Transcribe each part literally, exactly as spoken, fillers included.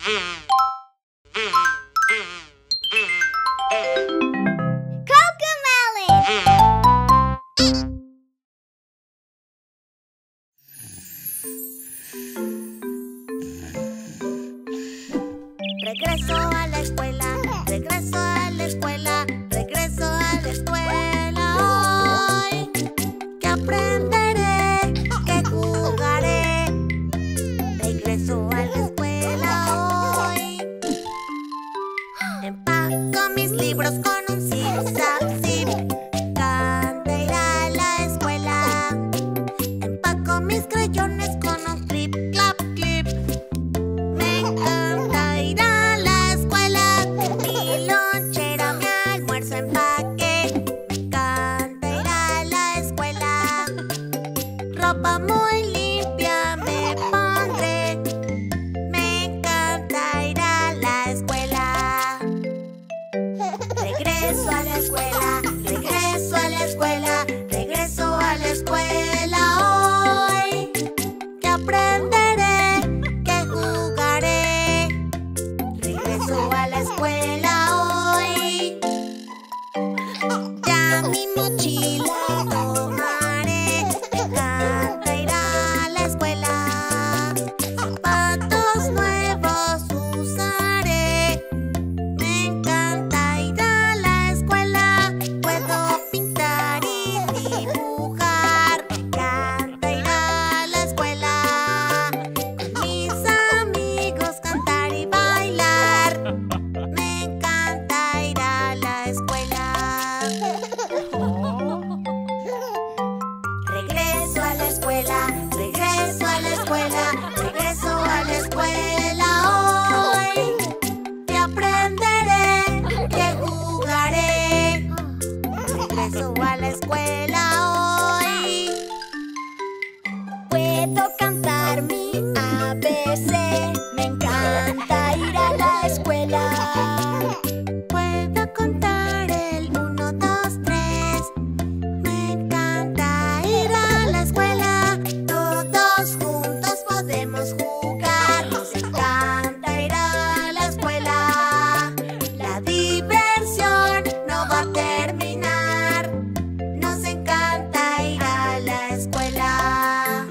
Regreso a la escuela, regreso a la escuela, regreso a la escuela hoy. ¿Qué aprenderé? ¿Qué jugaré? Regreso a la escuela hoy. Empaco mis libros con un zip, zap, zip. Canta ir a la escuela. Empaco mis crayones con un clip, clap, clip. Me encanta ir a la escuela. Mi lonchera, mi almuerzo empaqué. Me encanta ir a la escuela. Ropa muy limpia me pondré. Me encanta ir a la escuela. Regreso a la escuela, regreso a la escuela, regreso a la escuela hoy. ¿Qué aprenderé? ¿Qué jugaré? Regreso a la escuela hoy. Ya mi mochila tomaré. Me encanta ir a la escuela. Zapatos nuevos usaré. Me encanta ir a la escuela. Puedo pintar y dibujar. Me encanta ir a la escuela. Con mis amigos cantar y bailar. Me encanta ir a la escuela. Regreso a la escuela, regreso a la escuela, regreso a la escuela hoy. ¿Qué aprenderé? ¿Qué jugaré? Regreso a la escuela hoy. Puedo cantar mi A B C. Me encanta ir a la escuela. Puedo contar el uno, dos, tres. Me encanta ir a la escuela. Todos juntos podemos jugar. Nos encanta ir a la escuela. La diversión no va a terminar. Nos encanta ir a la escuela.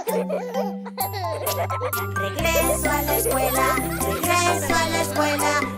Regreso a la escuela, regreso a la escuela,